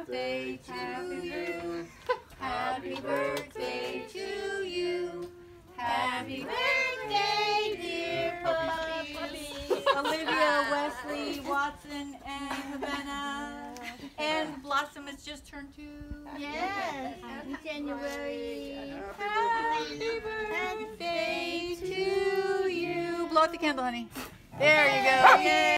birthday to you. Happy birthday to you. Happy birthday, dear puppies. Olivia, Wesley, Watson, and Havana. And Blossom has just turned 2. Yes. Happy January. Happy birthday to you. Blow out the candle, honey. There you go. Yay.